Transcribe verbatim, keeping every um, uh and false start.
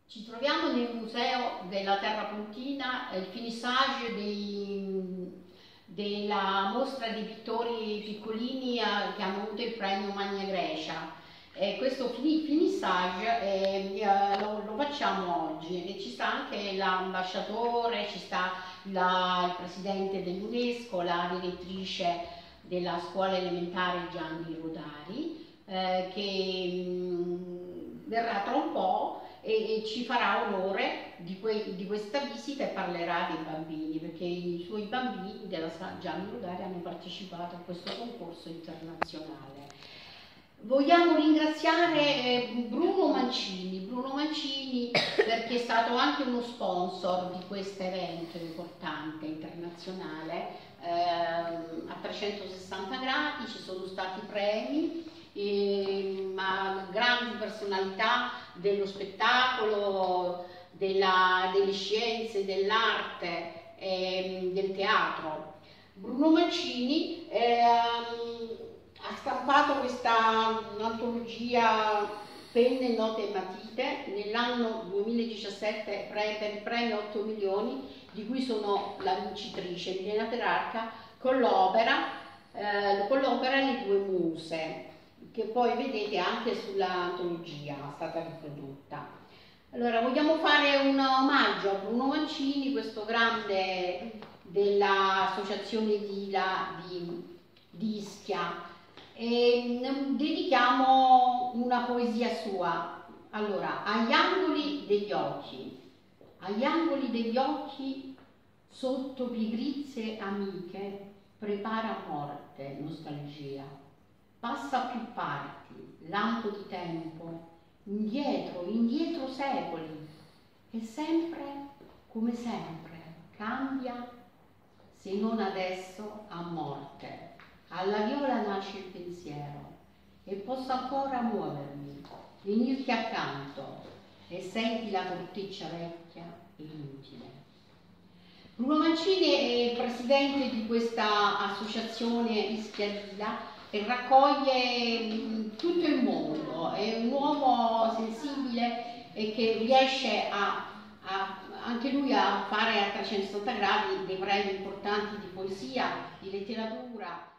Ci troviamo nel Museo della Terra Pontina, il finissage dei, della mostra di pittori piccolini eh, che hanno avuto il premio Magna Grecia. E questo finissage eh, eh, lo, lo facciamo oggi e ci sta anche l'ambasciatore, ci sta la, il presidente dell'UNESCO, la direttrice della scuola elementare Gianni Rodari, eh, che mh, verrà tra un po' e, e ci farà onore di, que, di questa visita e parlerà dei bambini, perché i suoi bambini della Gianni Rodari hanno partecipato a questo concorso internazionale. Vogliamo ringraziare Bruno Mancini, Bruno Mancini perché è stato anche uno sponsor di questo evento importante internazionale eh, a trecentosessanta gradi, ci sono stati premi, eh, ma grandi personalità dello spettacolo, della, delle scienze, dell'arte e del teatro. Bruno Mancini eh, ha stampato questa antologia Penne, note e matite nell'anno duemiladiciassette per il premio otto milioni, di cui sono la vincitrice Milena Petrarca, con l'opera eh, con l'opera Le due muse, che poi vedete anche sull'antologia è stata riprodotta. Allora, vogliamo fare un omaggio a Bruno Mancini, questo grande dell'associazione di, di, di Ischia, e dedichiamo una poesia sua. Allora, agli angoli degli occhi, agli angoli degli occhi, sotto pigrizie amiche, prepara morte, nostalgia. Passa a più parti, lampo di tempo, indietro, indietro secoli, e sempre, come sempre, cambia, se non adesso, a morte. Alla viola nasce il pensiero e posso ancora muovermi, venirti accanto e senti la corteccia vecchia e inutile. Bruno Mancini è il presidente di questa associazione Ischia Lila che raccoglie tutto il mondo, è un uomo sensibile e che riesce a, a, anche lui a fare a trecentosessanta gradi dei premi importanti di poesia, di letteratura.